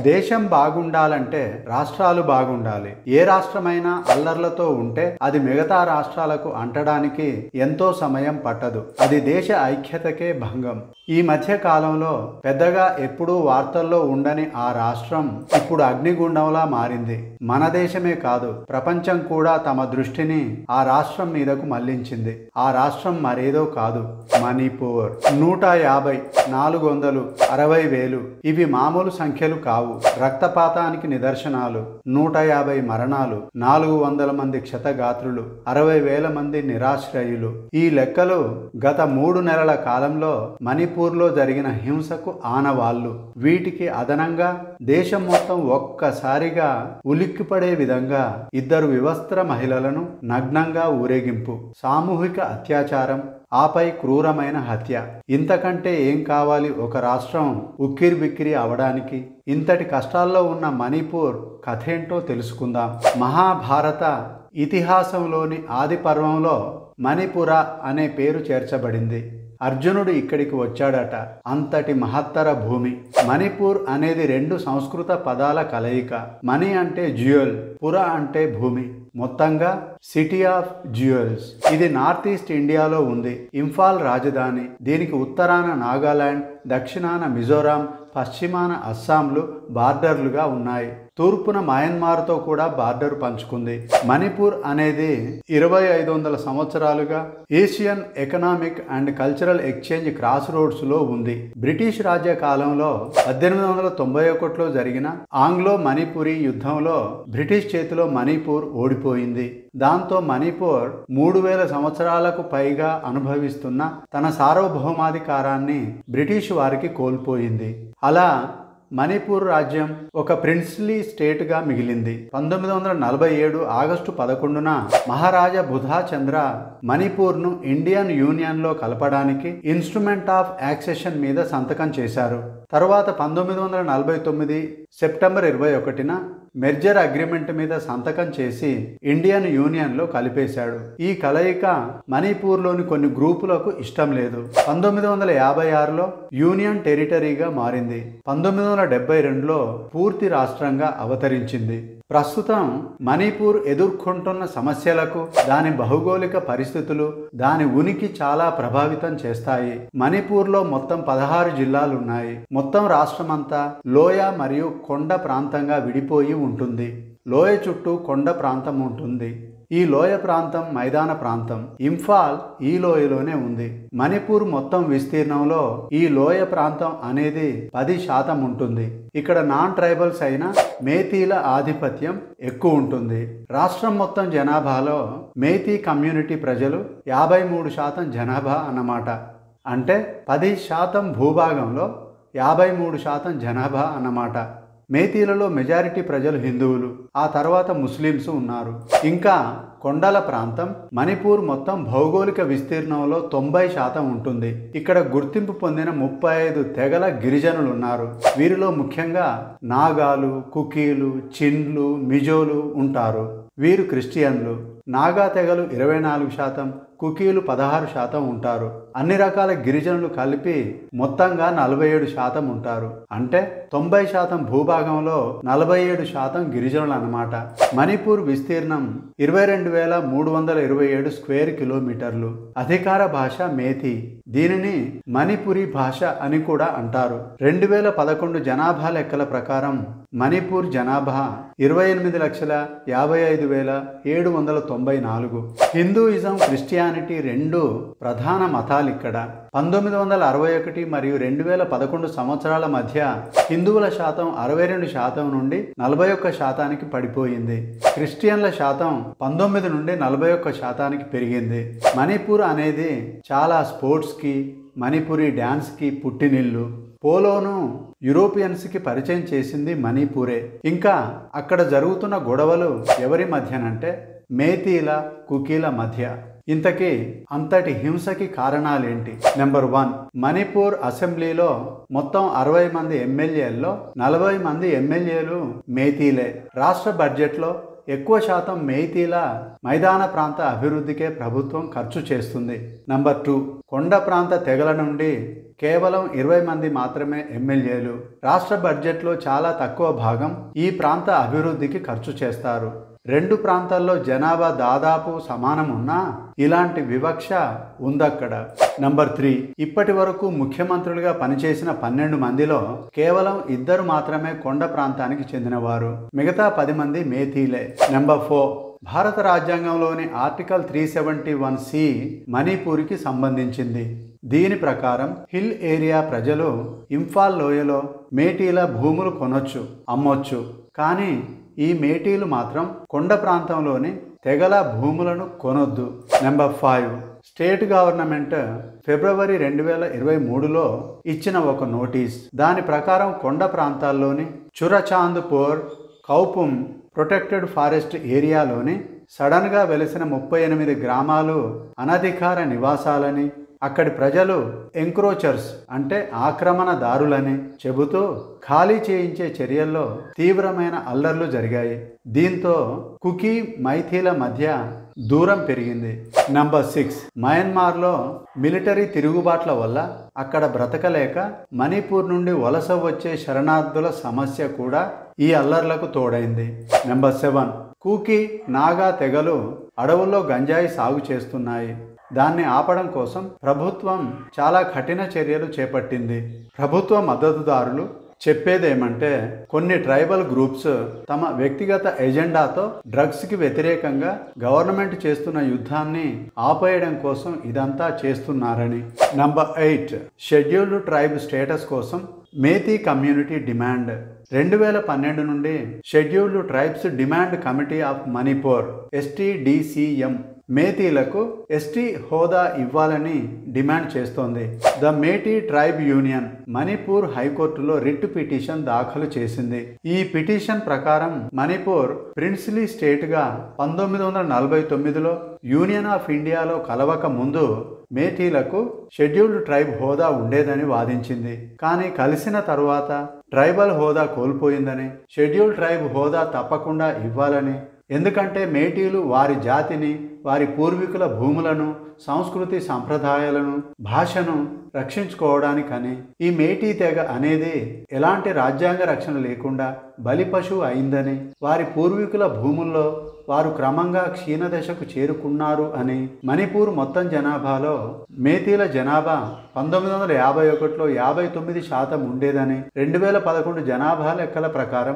దేశం బాగుండాలంటే రాష్ట్రాలు బాగుండాలి. ఏ రాష్ట్రమైనా అల్లర్లతో ఉంటే అది మిగతా రాష్ట్రాలకు అంటడానికి ఎంతో సమయం పట్టదు. అది దేశ ఐక్యతకే భంగం. ఈ మధ్య కాలంలో పెద్దగా ఎప్పుడూ వార్తల్లో ఉండని ఆ రాష్ట్రం ఇప్పుడు అగ్నిగుండంలా మారింది. మన దేశమే కాదు, ప్రపంచం కూడా తమ దృష్టిని ఆ రాష్ట్రం మీదకు మళ్లించింది. ఆ రాష్ట్రం మరేదో కాదు, మణిపూర్. 150, 400, 60,000 ఇవి మామూలు సంఖ్యలు కావు. రక్తపాతానికి నిదర్శనాలు. 150 మరణాలు, 400 మంది క్షతగాత్రులు, 60,000 మంది నిరాశ్రయులు. ఈ లెక్కలు గత 3 నెలల కాలంలో మణిపూర్లో జరిగిన హింసకు ఆనవాళ్లు. వీటికి అదనంగా దేశం మొత్తం ఒక్కసారిగా ఉలిక్కిపడే విధంగా 2 వివస్త్ర మహిళలను నగ్నంగా ఊరేగింపు, సామూహిక అత్యాచారం, ఆపై క్రూరమైన హత్య. ఇంతకంటే ఏం కావాలి ఒక రాష్ట్రం ఉక్కిరిబిక్కిరి అవడానికి? ఇంతటి కష్టాల్లో ఉన్న మణిపూర్ కథేంటో తెలుసుకుందాం. మహాభారత ఇతిహాసంలోని ఆది పర్వంలో మణిపుర అనే పేరు చేర్చబడింది. అర్జునుడు ఇక్కడికి వచ్చాడట. అంతటి మహత్తర భూమి మణిపూర్ అనేది 2 సంస్కృత పదాల కలయిక. మణి అంటే జ్యువెల్, పుర అంటే భూమి. మొత్తంగా సిటీ ఆఫ్ జ్యువెల్స్. ఇది నార్త్ ఈస్ట్ ఇండియాలో ఉంది. ఇంఫాల్ రాజధాని. దీనికి ఉత్తరాన నాగాలాండ్, దక్షిణాన మిజోరాం, పశ్చిమాన అస్సాంలు బార్డర్లుగా ఉన్నాయి. తూర్పున మయన్మార్తో కూడా బార్డర్ పంచుకుంది. మణిపూర్ అనేది 2500 సంవత్సరాలుగా Asian economic and cultural exchange cross roads లో ఉంది. బ్రిటిష్ రాజ్య కాలంలో 1891లో జరిగిన ఆంగ్లో మణిపురి యుద్ధంలో బ్రిటిష్ చేతిలో మణిపూర్ ఓడిపోయింది. దాంతో మణిపూర్ 3000 సంవత్సరాలకు పైగా అనుభవిస్తున్న తన సార్వభౌమాధికారాన్ని బ్రిటిష్ వారికి కోల్పోయింది. అలా మణిపూర్ రాజ్యం ఒక ప్రిన్స్లీ స్టేట్గా మిగిలింది. 1947 ఆగస్టు 11న మహారాజా బుధాచంద్ర మణిపూర్ను ఇండియన్ యూనియన్లో కలపడానికి ఇన్స్ట్రుమెంట్ ఆఫ్ యాక్సెషన్ మీద సంతకం చేశారు. తరువాత 1949 సెప్టెంబర్ 21న మెర్జర్ అగ్రిమెంట్ మీద సంతకం చేసి ఇండియన్ యూనియన్లో కలిపేశాడు. ఈ కలయిక మణిపూర్లోని కొన్ని గ్రూపులకు ఇష్టం లేదు. 1956లో యూనియన్ టెరిటరీగా మారింది. 1972లో పూర్తి రాష్ట్రంగా అవతరించింది. ప్రస్తుతం మణిపూర్ ఎదుర్కొంటున్న సమస్యలకు దాని భౌగోళిక పరిస్థితులు దాని ఉనికి చాలా ప్రభావితం చేస్తాయి. మణిపూర్లో మొత్తం 16 జిల్లాలున్నాయి. మొత్తం రాష్ట్రమంతా లోయ మరియు కొండ ప్రాంతంగా విడిపోయి ఉంటుంది. లోయ చుట్టూ కొండ ప్రాంతం ఉంటుంది. ఈ లోయ ప్రాంతం మైదాన ప్రాంతం. ఇంఫాల్ ఈ లోయలోనే ఉంది. మణిపూర్ మొత్తం విస్తీర్ణంలో ఈ లోయ ప్రాంతం అనేది 10% ఉంటుంది. ఇక్కడ నాన్ ట్రైబల్స్ అయిన మేతీల ఆధిపత్యం ఎక్కువ ఉంటుంది. రాష్ట్రం మొత్తం జనాభాలో మేతీ కమ్యూనిటీ ప్రజలు 53% జనాభా అన్నమాట. అంటే 10% భూభాగంలో 53% జనాభా అన్నమాట. మేతీలలో మెజారిటీ ప్రజలు హిందువులు, ఆ తర్వాత ముస్లిమ్స్ ఉన్నారు. ఇంకా కొండల ప్రాంతం. మణిపూర్ మొత్తం భౌగోళిక విస్తీర్ణంలో 90% ఉంటుంది. ఇక్కడ గుర్తింపు పొందిన 35 తెగల గిరిజనులు ఉన్నారు. వీరిలో ముఖ్యంగా నాగాలు, కుకీలు, చిండ్లు, మిజోలు ఉంటారు. వీరు క్రిస్టియన్లు. నాగా తెగలు 24%, కుకీలు 16% ఉంటారు. అన్ని రకాల గిరిజనులు కలిపి మొత్తంగా 47% ఉంటారు. అంటే 90% భూభాగంలో 47% గిరిజనులు అన్నమాట. మణిపూర్ విస్తీర్ణం 22,327 స్క్వేర్ కిలోమీటర్లు. అధికార భాష మేతి. దీనిని మణిపురి భాష అని కూడా అంటారు. 2011 జనాభా లెక్కల ప్రకారం మణిపూర్ జనాభా 28,55,794. హిందూయిజం, క్రిస్టియానిటీ 2 ప్రధాన మతాలు ఇక్కడ. 1961 మరియు 2011 సంవత్సరాల మధ్య హిందువుల శాతం 62% నుండి 41%కి పడిపోయింది. క్రిస్టియన్ల శాతం 19 నుండి 41%కి పెరిగింది. మణిపూర్ అనేది చాలా స్పోర్ట్స్కి, మణిపురి డ్యాన్స్కి పుట్టినిల్లు. పోలోను యూరోపియన్స్కి పరిచయం చేసింది మణిపూరే. ఇంకా అక్కడ జరుగుతున్న గొడవలు ఎవరి మధ్యనంటే మేతీల, కుకీల మధ్య. ఇంతకీ అంతటి హింసకి కారణాలేంటి? నెంబర్ 1, మణిపూర్ అసెంబ్లీలో మొత్తం 60 మంది ఎమ్మెల్యేల్లో 40 మంది ఎమ్మెల్యేలు మేతీలే. రాష్ట్ర బడ్జెట్లో ఎక్కువ శాతం మేతీల మైదాన ప్రాంత అభివృద్ధికే ప్రభుత్వం ఖర్చు చేస్తుంది. నంబర్ 2, కొండ ప్రాంత తెగల నుండి కేవలం 20 మంది మాత్రమే ఎమ్మెల్యేలు. రాష్ట్ర బడ్జెట్లో చాలా తక్కువ భాగం ఈ ప్రాంత అభివృద్ధికి ఖర్చు చేస్తారు. రెండు ప్రాంతాల్లో జనాభా దాదాపు సమానం ఉన్నా ఇలాంటి వివక్ష ఉందక్కడ. నంబర్ 3, ఇప్పటి వరకు ముఖ్యమంత్రులుగా పనిచేసిన 12 మందిలో కేవలం 2 మాత్రమే కొండ ప్రాంతానికి చెందినవారు. మిగతా 10 మంది మేథీలే. నంబర్ 4, భారత రాజ్యాంగంలోని ఆర్టికల్ 371C మణిపూర్కి సంబంధించింది. దీని ప్రకారం హిల్ ఏరియా ప్రజలు ఇంఫాల్ లోయలో మేటీల భూములు కొనొచ్చు, అమ్మొచ్చు. కానీ ఈ మేటీలు మాత్రం కొండ ప్రాంతంలోని తెగల భూములను కొనొద్దు. నెంబర్ 5, స్టేట్ గవర్నమెంట్ ఫిబ్రవరి 2023లో ఇచ్చిన ఒక నోటీస్. దాని ప్రకారం కొండ ప్రాంతాల్లోని చురచాంద్పూర్, కౌపుం ప్రొటెక్టెడ్ ఫారెస్ట్ ఏరియాలోని సడన్గా వెలిసిన 38 గ్రామాలు అనధికార నివాసాలని, అక్కడి ప్రజలు ఎంక్రోచర్స్ అంటే ఆక్రమణదారులని చెబుతూ ఖాళీ చేయించే చర్యల్లో తీవ్రమైన అల్లర్లు జరిగాయి. దీంతో కుకీ, మైథీల మధ్య దూరం పెరిగింది. నంబర్ 6, మయన్మార్లో మిలిటరీ తిరుగుబాట్ల వల్ల అక్కడ బ్రతకలేక మణిపూర్ నుండి వలస వచ్చే శరణార్థుల సమస్య కూడా ఈ అల్లర్లకు తోడైంది. నెంబర్ 7, కుకీ, నాగా తెగలు అడవుల్లో గంజాయి సాగు చేస్తున్నాయి. దాన్ని ఆపడం కోసం ప్రభుత్వం చాలా కఠిన చర్యలు చేపట్టింది. ప్రభుత్వ మద్దతుదారులు చెప్పేదేమంటే కొన్ని ట్రైబల్ గ్రూప్స్ తమ వ్యక్తిగత ఎజెండాతో డ్రగ్స్కి వ్యతిరేకంగా గవర్నమెంట్ చేస్తున్న యుద్ధాన్ని ఆపేయడం కోసం ఇదంతా చేస్తున్నారని. నంబర్ 8, షెడ్యూల్డ్ ట్రైబ్ స్టేటస్ కోసం మేథీ కమ్యూనిటీ డిమాండ్. 2012 నుండి scheduled tribes demand committee of Manipur STDCM మేథీలకు ఎస్టీ హోదా ఇవ్వాలని డిమాండ్ చేస్తోంది. The Meitei tribe union Manipur హైకోర్టులో రిట్ పిటిషన్ దాఖలు చేసింది. ఈ పిటిషన్ ప్రకారం మణిపూర్ ప్రిన్స్లీ స్టేట్గా 1949లో యూనియన్ ఆఫ్ ఇండియాలో కలవక ముందు మేథీలకు షెడ్యూల్డ్ ట్రైబ్ హోదా ఉండేదని వాదించింది. కానీ కలిసిన తరువాత ట్రైబల్ హోదా కోల్పోయిందని, షెడ్యూల్డ్ ట్రైబ్ హోదా తప్పకుండా ఇవ్వాలని, ఎందుకంటే మేటీలు వారి జాతిని, వారి పూర్వీకుల భూములను, సంస్కృతి సంప్రదాయాలను, భాషను రక్షించుకోవడానికని. ఈ మేటీ తెగ అనేది ఎలాంటి రాజ్యాంగ రక్షణ లేకుండా బలిపశువు అయిందని, వారి పూర్వీకుల భూముల్లో వారు క్రమంగా క్షీణదశకు చేరుకున్నారు అని. మణిపూర్ మొత్తం జనాభాలో మేథీల జనాభా 1951లో 59% ఉండేదని, 2011 జనాభా లెక్కల ప్రకారం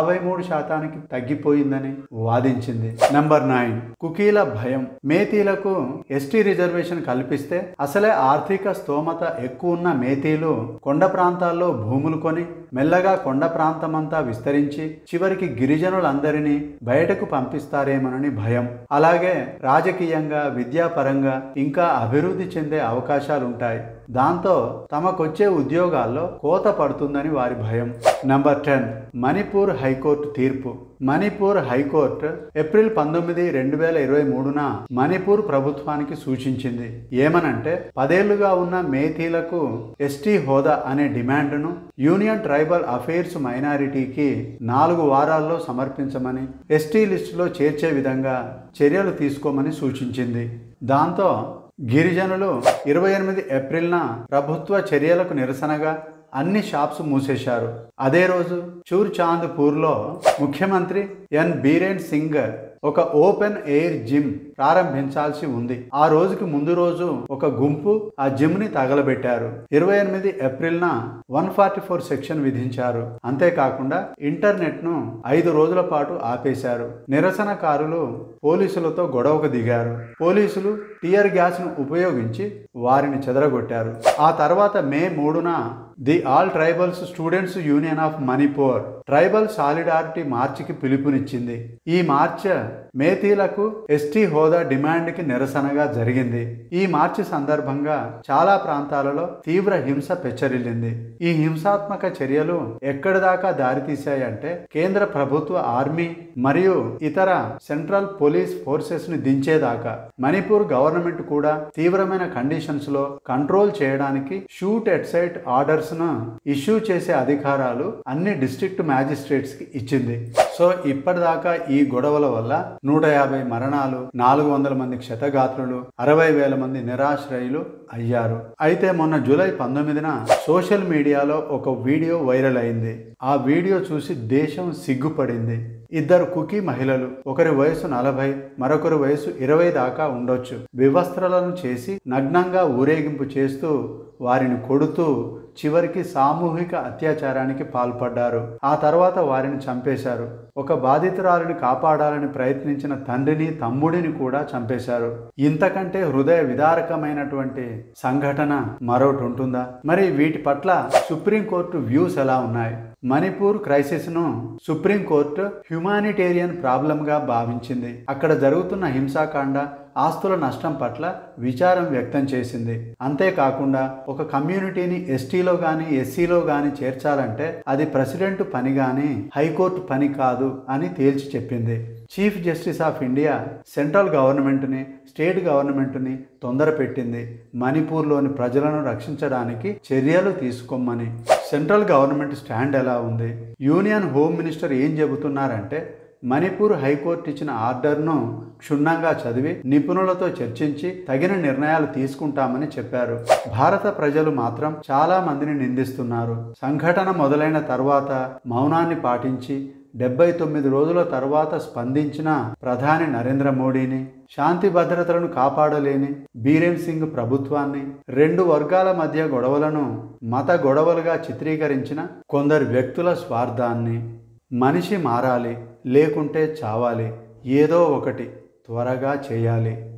53% తగ్గిపోయిందని వాదించింది. నంబర్ 9, కుకీల భయం. మేథీలకు ఎస్టీ రిజర్వేషన్ కల్పిస్తే అసలే ఆర్థిక స్తోమత ఎక్కువ ఉన్న మేథీలు కొండ ప్రాంతాల్లో భూములు కొని మెల్లగా కొండ ప్రాంతమంతా విస్తరించి చివరికి గిరిజనులందరినీ బయటకు పంపిస్తారేమోనని భయం. అలాగే రాజకీయంగా, విద్యాపరంగా ఇంకా అభివృద్ధి చెందే అవకాశాలుంటాయి. దాంతో తమకొచ్చే ఉద్యోగాల్లో కోత పడుతుందని వారి భయం. నంబర్ 10, మణిపూర్ హైకోర్టు తీర్పు. మణిపూర్ హైకోర్టు ఏప్రిల్ 19, 2023న మణిపూర్ ప్రభుత్వానికి సూచించింది. ఏమనంటే 10 ఏళ్లుగా ఉన్న మేథీలకు ఎస్టీ హోదా అనే డిమాండ్ను యూనియన్ ట్రైబల్ అఫైర్స్ మైనారిటీకి 4 వారాల్లో సమర్పించమని, ఎస్టీ లిస్టులో చేర్చే విధంగా చర్యలు తీసుకోమని సూచించింది. దాంతో గిరిజనులు 28 ఏప్రిల్న ప్రభుత్వ చర్యలకు నిరసనగా అన్ని షాప్స్ మూసేశారు. అదే రోజు చూర్చాంద్పూర్లో ముఖ్యమంత్రి ఎన్ బీరేన్ సింగ్ ఒక ఓపెన్ ఎయిర్ జిమ్ ప్రారంభించాల్సి ఉంది. ఆ రోజుకి ముందు రోజు ఒక గుంపు ఆ జిమ్ ని తగలబెట్టారు. 28 ఏప్రిల్న 144 సెక్షన్ విధించారు. అంతేకాకుండా ఇంటర్నెట్ ను 5 రోజుల పాటు ఆపేశారు. నిరసనకారులు పోలీసులతో గొడవకు దిగారు. పోలీసులు టియర్ గ్యాస్ ను ఉపయోగించి వారిని చెదరగొట్టారు. ఆ తర్వాత మే 3న the all tribals students union of Manipur tribal solidarity మార్చికి పిలుపునిచ్చింది. ఈ మార్చ్ మేథీలకు ఎస్టీ హోదా డిమాండ్కి నిరసనగా జరిగింది. ఈ మార్చి సందర్భంగా చాలా ప్రాంతాలలో తీవ్ర హింస పెచ్చరిల్లింది. ఈ హింసాత్మక చర్యలు ఎక్కడి దాకా దారితీశాయంటే కేంద్ర ప్రభుత్వ ఆర్మీ మరియు ఇతర సెంట్రల్ పోలీస్ ఫోర్సెస్ ని దించేదాకా. మణిపూర్ గవర్నమెంట్ కూడా తీవ్రమైన కండిషన్స్ లో కంట్రోల్ చేయడానికి షూట్ ఎట్ సైట్ ఆర్డర్స్ ను ఇష్యూ చేసే అధికారాలు అన్ని డిస్ట్రిక్ట్ మ్యాజిస్ట్రేట్స్ కి ఇచ్చింది. సో ఇప్పటిదాకా ఈ గొడవల వల్ల 150 మరణాలు, 400 మంది క్షతగాత్రులు, 60,000 మంది నిరాశ్రయులు అయ్యారు. అయితే మొన్న జూలై 19న సోషల్ మీడియాలో ఒక వీడియో వైరల్ అయింది. ఆ వీడియో చూసి దేశం సిగ్గుపడింది. ఇద్దరు కుకీ మహిళలు, ఒకరి వయసు 40, మరొకరి వయసు 20 దాకా ఉండొచ్చు, వివస్త్రలను చేసి నగ్నంగా ఊరేగింపు చేస్తూ వారిని కొడుతూ చివరికి సామూహిక అత్యాచారానికి పాల్పడ్డారు. ఆ తర్వాత వారిని చంపేశారు. ఒక బాధితురాలిని కాపాడాలని ప్రయత్నించిన తండ్రిని, తమ్ముడిని కూడా చంపేశారు. ఇంతకంటే హృదయ విదారకమైనటువంటి సంఘటన మరొకటి ఉంటుందా? మరి వీటి పట్ల సుప్రీంకోర్టు వ్యూస్ ఎలా ఉన్నాయి? మణిపూర్ క్రైసిస్ ను సుప్రీంకోర్టు హ్యుమానిటేరియన్ ప్రాబ్లంగా భావించింది. అక్కడ జరుగుతున్న హింసాకాండ, ఆస్తుల నష్టం పట్ల విచారం వ్యక్తం చేసింది. అంతేకాకుండా ఒక కమ్యూనిటీని ఎస్టీలో గాని ఎస్సీలో గాని చేర్చాలంటే అది ప్రెసిడెంట్ పని గాని హైకోర్టు పని కాదు అని తేల్చి చెప్పింది. Chief justice of India central గవర్నమెంట్ని, స్టేట్ గవర్నమెంట్ని తొందర పెట్టింది మణిపూర్లోని ప్రజలను రక్షించడానికి చర్యలు తీసుకోమని. సెంట్రల్ గవర్నమెంట్ స్టాండ్ ఎలా ఉంది? యూనియన్ హోమ్ మినిస్టర్ ఏం చెబుతున్నారంటే మణిపూర్ హైకోర్టు ఇచ్చిన ఆర్డర్ను క్షుణ్ణంగా చదివి నిపుణులతో చర్చించి తగిన నిర్ణయాలు తీసుకుంటామని చెప్పారు. భారత ప్రజలు మాత్రం చాలా మందిని నిందిస్తున్నారు. సంఘటన మొదలైన తర్వాత మౌనాన్ని పాటించి 79 రోజుల తర్వాత స్పందించిన ప్రధాని నరేంద్ర మోడీని, శాంతి భద్రతలను కాపాడలేని బీరేన్ సింగ్ ప్రభుత్వాన్ని, 2 వర్గాల మధ్య గొడవలను మత గొడవలుగా చిత్రీకరించిన కొందరు వ్యక్తుల స్వార్థాన్ని, మనిషి మారాలి లేకుంటే చావాలి, ఏదో ఒకటి త్వరగా చేయాలి.